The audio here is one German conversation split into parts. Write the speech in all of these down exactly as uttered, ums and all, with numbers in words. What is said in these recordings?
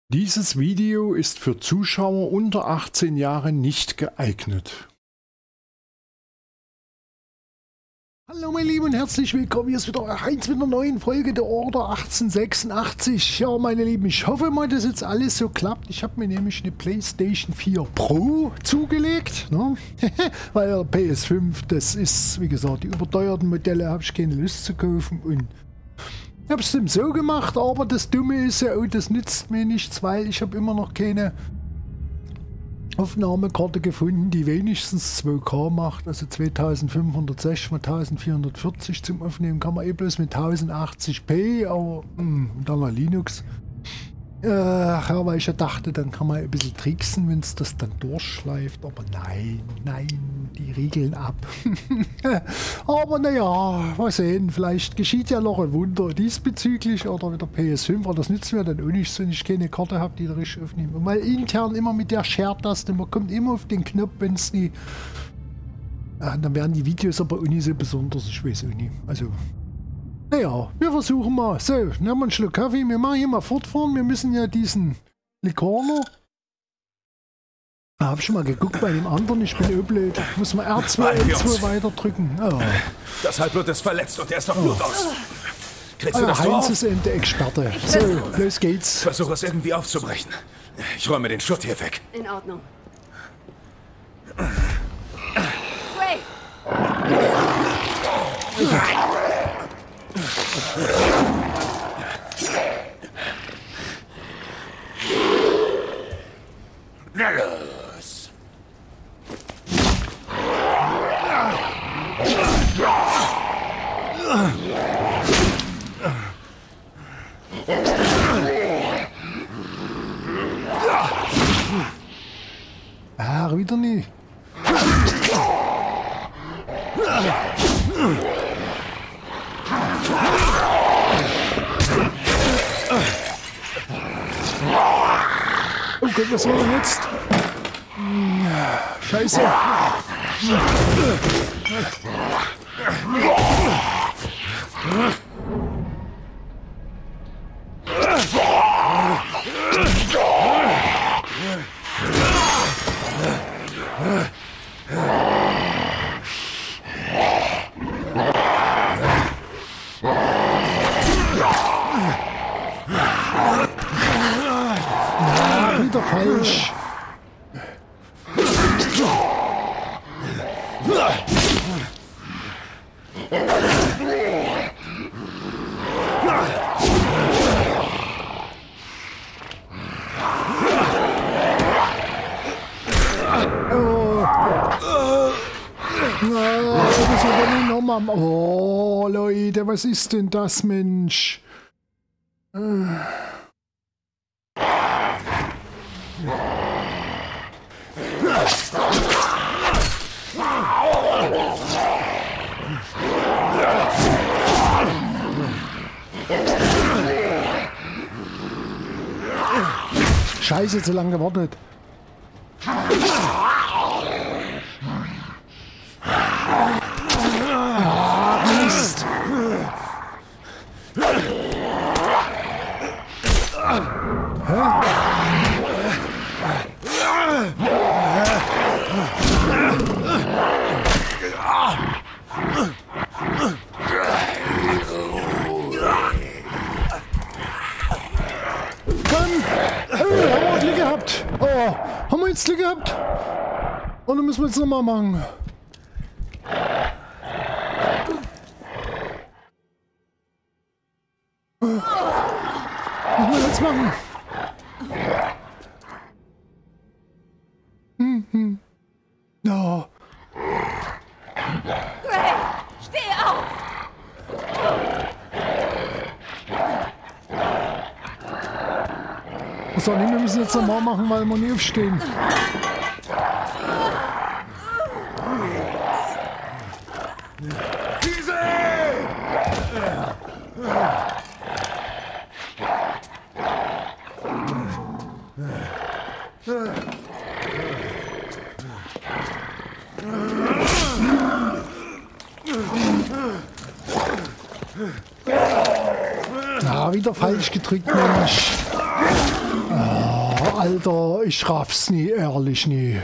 Dieses Video ist für Zuschauer unter achtzehn Jahren nicht geeignet. Hallo meine Lieben und herzlich willkommen, hier ist wieder Heinz mit einer neuen Folge der Order achtzehnhundertsechsundachtzig. Ja meine Lieben, ich hoffe mal, dass jetzt alles so klappt. Ich habe mir nämlich eine PlayStation vier Pro zugelegt, ne? Weil der P S fünf, das ist, wie gesagt, die überteuerten Modelle habe ich keine Lust zu kaufen und ich habe es dann so gemacht, aber das Dumme ist ja, oh, das nützt mir nichts, weil ich habe immer noch keine Aufnahmekarte gefunden, die wenigstens zwei K macht, also zweitausendfünfhundertsechzig mal eintausendvierhundertvierzig zum Aufnehmen kann man eh bloß mit tausendachtzig p, aber mh, dann noch Linux. Ach, ja, weil ich ja dachte, dann kann man ein bisschen tricksen, wenn es das dann durchschleift, aber nein, nein, die riegeln ab. Aber naja, mal sehen, vielleicht geschieht ja noch ein Wunder diesbezüglich oder mit der P S fünf, aber das nützt mir dann auch nicht, wenn ich keine Karte habe, die da richtig aufnehmen. Und mal intern immer mit der Share-Taste, man kommt immer auf den Knopf, wenn es die... Ja, dann werden die Videos aber auch nicht so besonders, ich weiß auch nicht, also... Naja, wir versuchen mal. So, nehmen wir einen Schluck Kaffee. Wir machen hier mal fortfahren. Wir müssen ja diesen Likorner. Da habe ich schon mal geguckt bei dem anderen. Ich bin blöd. Muss man R zwei, L zwei weiter drücken. Oh. Das Halbblut ist verletzt und er ist noch Blut aus. Kriegst du Ah, das Heinz auf? ist eben der Experte. So, los geht's. Versuch es irgendwie aufzubrechen. Ich räume den Schutt hier weg. In Ordnung. Ray! Na los! Ah, wieder nie. Oh Gott, was war denn jetzt? Scheiße. Wieder falsch. Oh, Leute, was ist denn das, Mensch? Scheiße, zu lange gewartet. Ah, Mist. Hä? Oh, haben wir jetzt Glück gehabt? Und dann müssen wir jetzt nochmal machen. Was müssen wir jetzt machen? Hm, hm. Ja. Ray! Steh auf! So, nee, wir müssen jetzt nochmal machen, weil wir nie aufstehen. Ah, wieder falsch gedrückt, Mensch. Ah. Alter, ich raff's nie, ehrlich nie.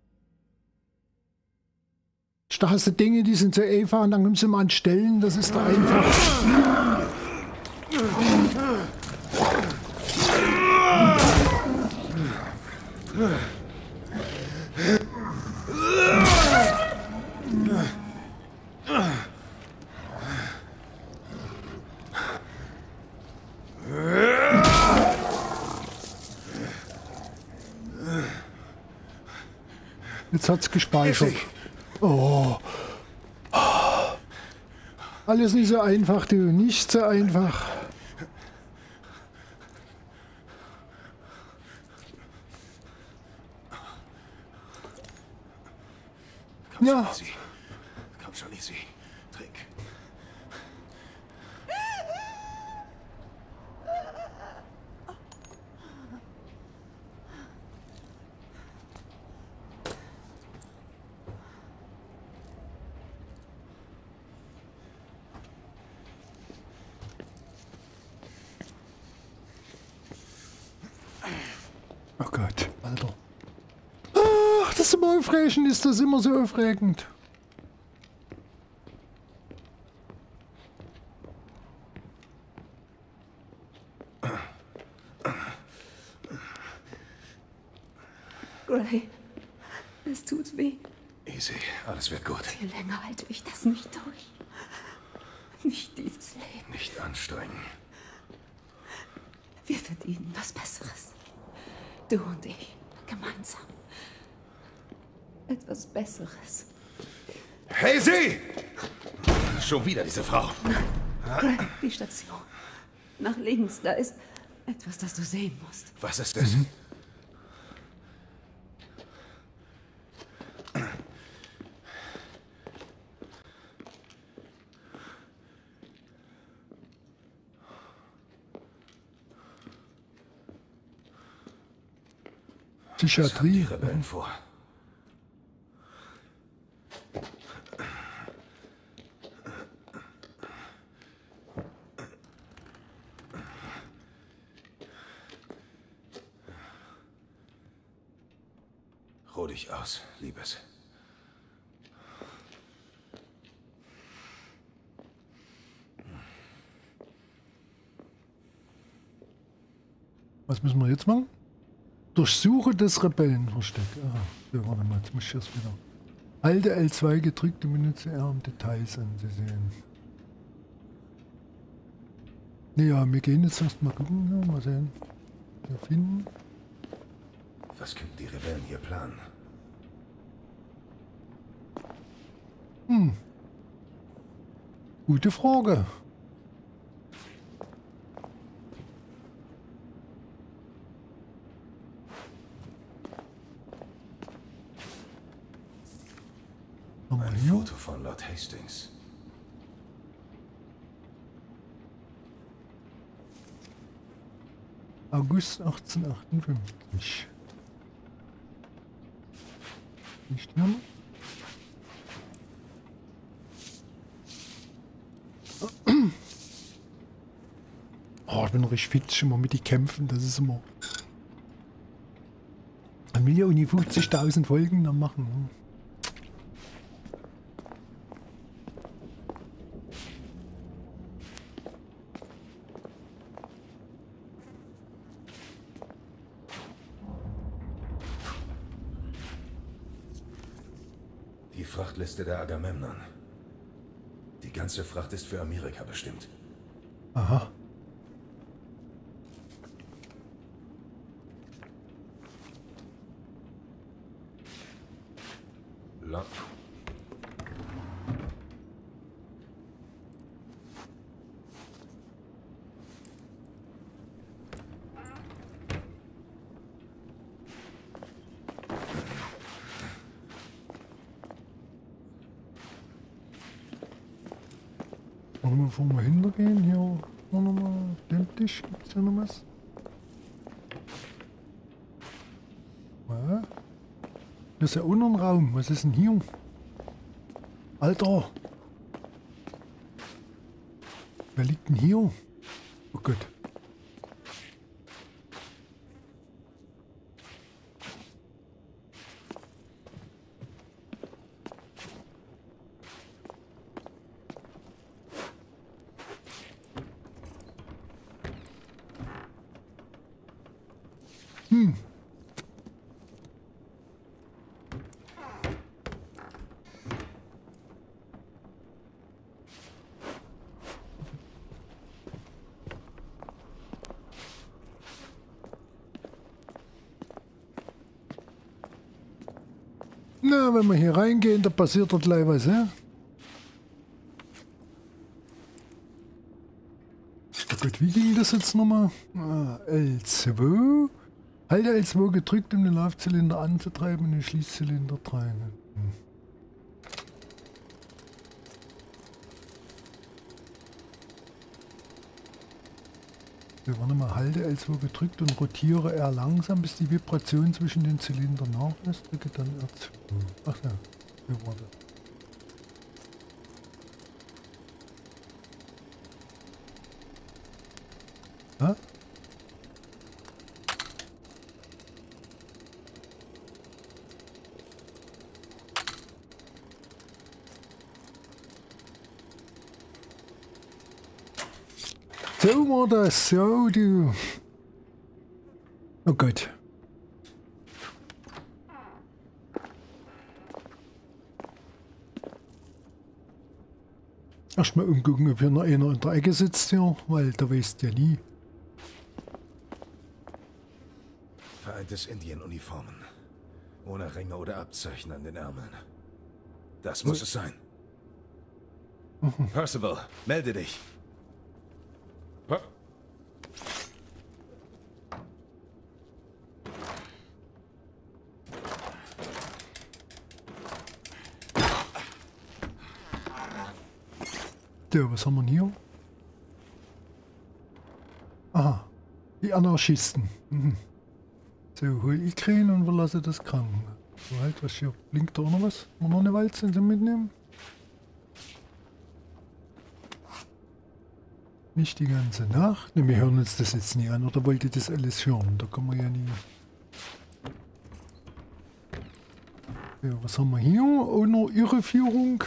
Da hast du Dinge, die sind so einfach und dann kommst du mal an Stellen, das ist da einfach. Jetzt hat's gespeichert. Oh. Alles nicht so einfach, du. Nicht so einfach. Komm Ja. schon, Easy. Komm schon, Easy. Trink. Oh Gott, Alter. Ach, das ist immer aufregend, ist das immer so aufregend. Gray, es tut weh. Easy, alles wird gut. Viel länger halte ich das nicht durch. Nicht dieses Leben. Nicht anstrengen. Wir verdienen was Besseres. Du und ich, gemeinsam. Etwas Besseres. Hey, Sie! Schon wieder diese Frau. Gray, die Station. Nach links, da ist etwas, das du sehen musst. Was ist das? Mhm. Psychiatrie. Rebellen vor. Ruh dich aus, Liebes. Was müssen wir jetzt machen? Durchsuche das Rebellenversteck. Ah, ja, warte mal, jetzt muss ich das wieder. Halte L zwei gedrückt und benutze R, um Details anzusehen. Ja, wir gehen jetzt erst mal gucken. Ja, mal sehen. Wir finden. Was könnten die Rebellen hier planen? Hm. Gute Frage. Ein Foto von Lord Hastings. August achtzehnhundertachtundfünfzig. Nicht hier? Oh, ich bin richtig fit, schon mal mit die Kämpfen, das ist immer. Man will ja auch nie fünfzigtausend Folgen dann machen. Die Frachtliste der Agamemnon. Die ganze Fracht ist für Amerika bestimmt. Aha. La Wollen wir vor mal hintergehen? Hier noch mal den Tisch. Gibt es hier noch was? Ja. Das ist ja auch noch ein Raum. Was ist denn hier? Alter! Wer liegt denn hier? Oh Gott. Hm. Na, wenn wir hier reingehen, da passiert dort gleich was, ja? Oh Gott, wie ging das jetzt nochmal? Ah, L zwei. Halte L zwei gedrückt, um den Laufzylinder anzutreiben und den Schließzylinder drehen. Hm. So, warte mal, halte L zwei gedrückt und rotiere R langsam, bis die Vibration zwischen den Zylindern nachlässt. Drücke dann R zwei. Ach ja, so warte. Hä? So war das, so du. Oh Gott. Erstmal umgucken, ob hier noch einer in der Ecke sitzt hier, weil da weißt du ja nie. Vereintes Indien-Uniformen. Ohne Ringe oder Abzeichen an den Ärmeln. Das muss es sein. Mhm. Percival, melde dich. Per So, was haben wir hier? Aha, die Anarchisten. Mhm. So, hol ich rein und verlasse das Krankenhaus. So, halt, was hier? Blinkt da auch noch was? Wollen wir noch eine Walze mitnehmen? Nicht die ganze Nacht. Ne, wir hören uns das jetzt nie an. Oder wollt ihr das alles hören? Da kann man ja nie. So, was haben wir hier? Ohne Irreführung.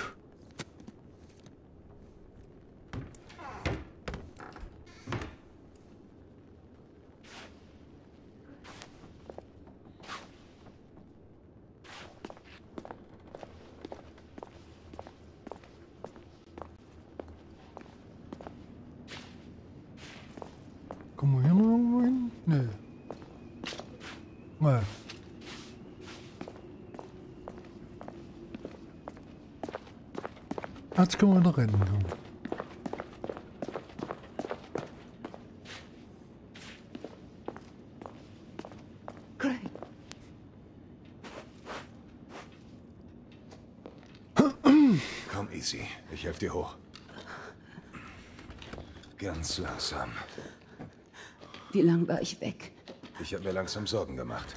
Kommen wir hier noch irgendwo hin? Nee. Nee. Jetzt können wir da rennen. Gray. Komm, Easy. Ich helfe dir hoch. Ganz langsam. Wie lang war ich weg? Ich habe mir langsam Sorgen gemacht.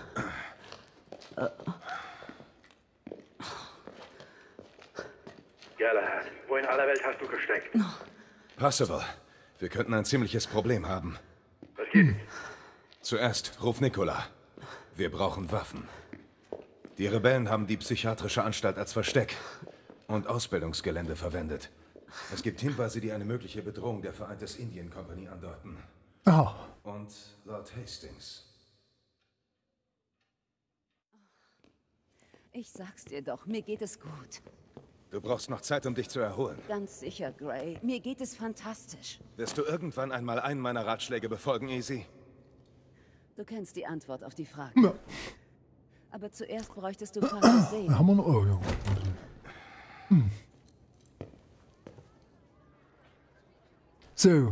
Galahad, wo in aller Welt hast du gesteckt? Percival, wir könnten ein ziemliches Problem haben. Was gibt's? Zuerst, ruf Nikola. Wir brauchen Waffen. Die Rebellen haben die psychiatrische Anstalt als Versteck und Ausbildungsgelände verwendet. Es gibt Hinweise, die eine mögliche Bedrohung der Vereintes Indien Company andeuten. Ah. Und Lord Hastings. Ich sag's dir doch, mir geht es gut. Du brauchst noch Zeit, um dich zu erholen. Ganz sicher, Gray. Mir geht es fantastisch. Wirst du irgendwann einmal einen meiner Ratschläge befolgen, Easy? Du kennst die Antwort auf die Frage. Ja. Aber zuerst bräuchtest du Fantasie. Haben wir noch. Oh, ja. Hm. So.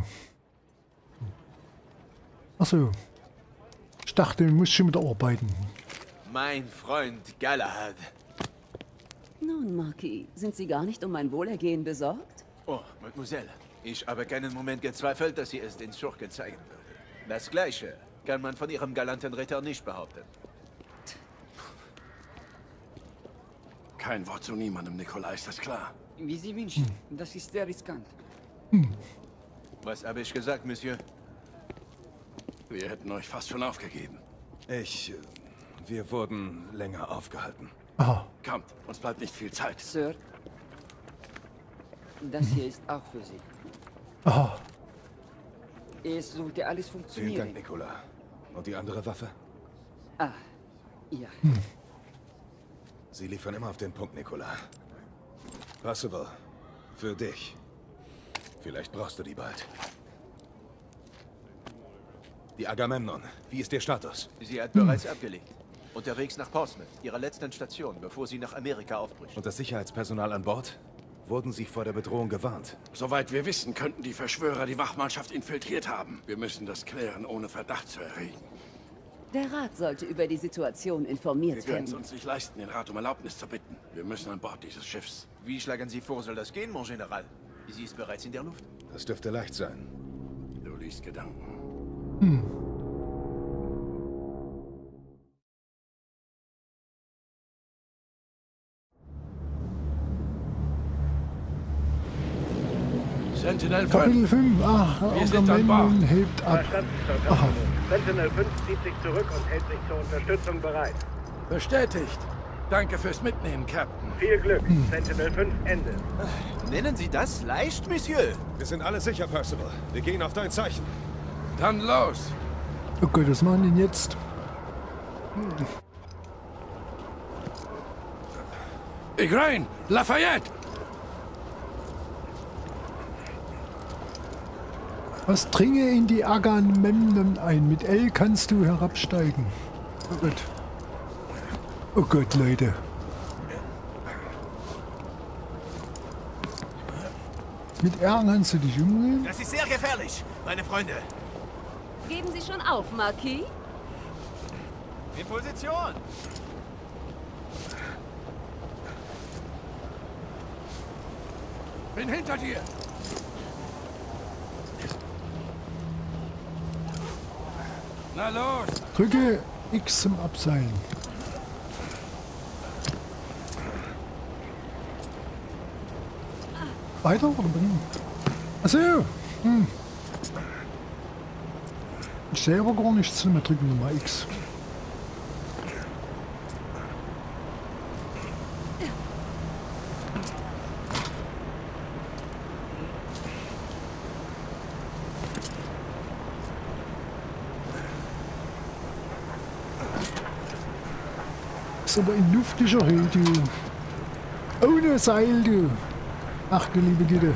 Achso. Ich dachte, du musst schon wieder arbeiten. Mein Freund Galahad. Nun, Marquis, sind Sie gar nicht um mein Wohlergehen besorgt? Oh, Mademoiselle. Ich habe keinen Moment gezweifelt, dass Sie es den Schurken zeigen würde. Das Gleiche kann man von Ihrem galanten Ritter nicht behaupten. Kein Wort zu niemandem, Nikolai, ist das klar? Wie Sie wünschen. Das ist sehr riskant. Was habe ich gesagt, Monsieur? Wir hätten euch fast schon aufgegeben. Ich... äh, Wir wurden länger aufgehalten. Aha. Kommt, uns bleibt nicht viel Zeit. Sir, das hier ist auch für Sie. Aha. Es sollte alles Vielen funktionieren. Dank, Nikola. Und die andere Waffe? Ah, ja. Hm. Sie liefern immer auf den Punkt, Nicola. Percival, für dich. Vielleicht brauchst du die bald. Die Agamemnon, wie ist ihr Status? Sie hat bereits abgelegt. Unterwegs nach Portsmouth, ihrer letzten Station, bevor sie nach Amerika aufbricht. Und das Sicherheitspersonal an Bord? Wurden sie vor der Bedrohung gewarnt? Soweit wir wissen, könnten die Verschwörer die Wachmannschaft infiltriert haben. Wir müssen das klären, ohne Verdacht zu erregen. Der Rat sollte über die Situation informiert Wir können es werden. uns nicht leisten, den Rat um Erlaubnis zu bitten. Wir müssen an Bord dieses Schiffs. Wie schlagen Sie vor, soll das gehen, mon General? Sie ist bereits in der Luft. Das dürfte leicht sein. Du liest Gedanken. Hm. Sentinel Kapitel fünf. fünf. Ach, Wir sind an Agamemnon Bord. hebt ab. Verstanden, Sir Aha. Captain. Sentinel fünf zieht sich zurück und hält sich zur Unterstützung bereit. Bestätigt. Danke fürs Mitnehmen, Captain. Viel Glück. Sentinel fünf Ende. Nennen Sie das leicht, Monsieur? Wir sind alle sicher, Percival. Wir gehen auf dein Zeichen. Dann los. Oh Gott, was machen die denn jetzt? Igraine, Lafayette. Was dringe in die Agamemnon ein? Mit L kannst du herabsteigen. Oh Gott. Oh Gott, Leute. Mit R kannst du dich umgehen? Das ist sehr gefährlich, meine Freunde. Geben Sie schon auf, Marquis? In Position. Bin hinter dir. Na los. Drücke X zum Abseilen. Weiter oder bringen? Achso. Hm. Ich sehe aber gar nichts. Wir drücken nochmal X. Ist aber in luftiger Höhe, du. Ohne Seil, du. Ach du liebe Güte.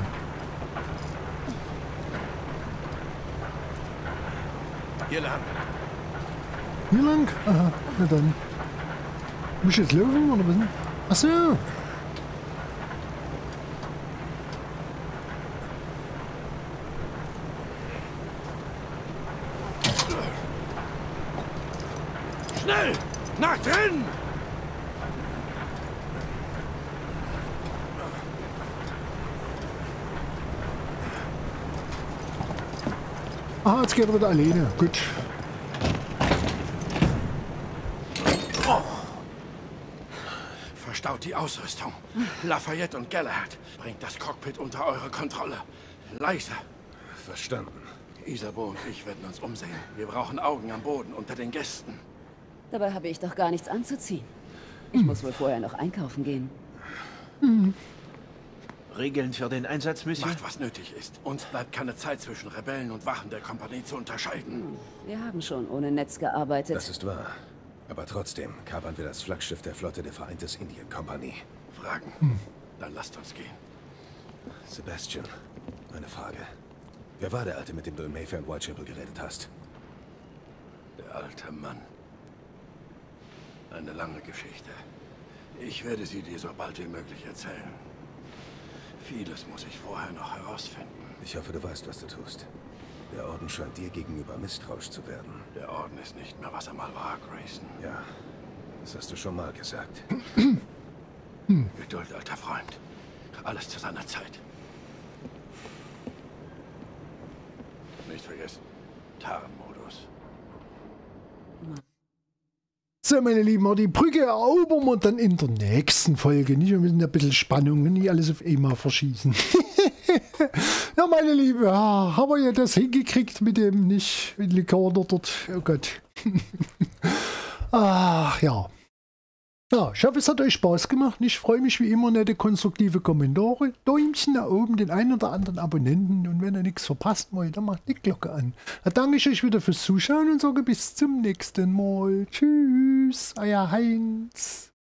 Hier lang. Hier lang? Aha, na dann. Muss ich jetzt laufen oder was? Ach so. Schnell. Nach drin. Aha, jetzt geht er wieder alleine. Gut. Verstaut die Ausrüstung. Lafayette und Galahad, bringt das Cockpit unter eure Kontrolle. Leise. Verstanden. Isabeau und ich werden uns umsehen. Wir brauchen Augen am Boden unter den Gästen. Dabei habe ich doch gar nichts anzuziehen. Ich muss wohl vorher noch einkaufen gehen. Regeln für den Einsatz, Monsieur? Macht, was nötig ist. Uns bleibt keine Zeit, zwischen Rebellen und Wachen der Kompanie zu unterscheiden. Wir haben schon ohne Netz gearbeitet. Das ist wahr. Aber trotzdem kapern wir das Flaggschiff der Flotte der Vereintes Indien Kompanie. Fragen? Dann lasst uns gehen. Sebastian, eine Frage. Wer war der Alte, mit dem du in Mayfair und Whitechapel geredet hast? Der alte Mann. Eine lange Geschichte. Ich werde sie dir so bald wie möglich erzählen. Vieles muss ich vorher noch herausfinden. Ich hoffe, du weißt, was du tust. Der Orden scheint dir gegenüber misstrauisch zu werden. Der Orden ist nicht mehr, was er mal war, Grayson. Ja, das hast du schon mal gesagt. Geduld, alter Freund. Alles zu seiner Zeit. Nicht vergessen, Tarnmodus. So, meine Lieben, die Brücke erobern wir dann in der nächsten Folge. Nicht mit ein bisschen Spannung, nicht alles auf einmal verschießen. Ja, meine Lieben, ja, haben wir ja das hingekriegt mit dem nicht mit Likörner dort. Oh Gott. Ach ja. Ja, ich hoffe, es hat euch Spaß gemacht. Ich freue mich wie immer nette konstruktive Kommentare. Däumchen nach oben, den einen oder anderen Abonnenten. Und wenn ihr nichts verpasst wollt, dann macht die Glocke an. Dann danke ich euch wieder fürs Zuschauen und sage bis zum nächsten Mal. Tschüss, euer Heinz.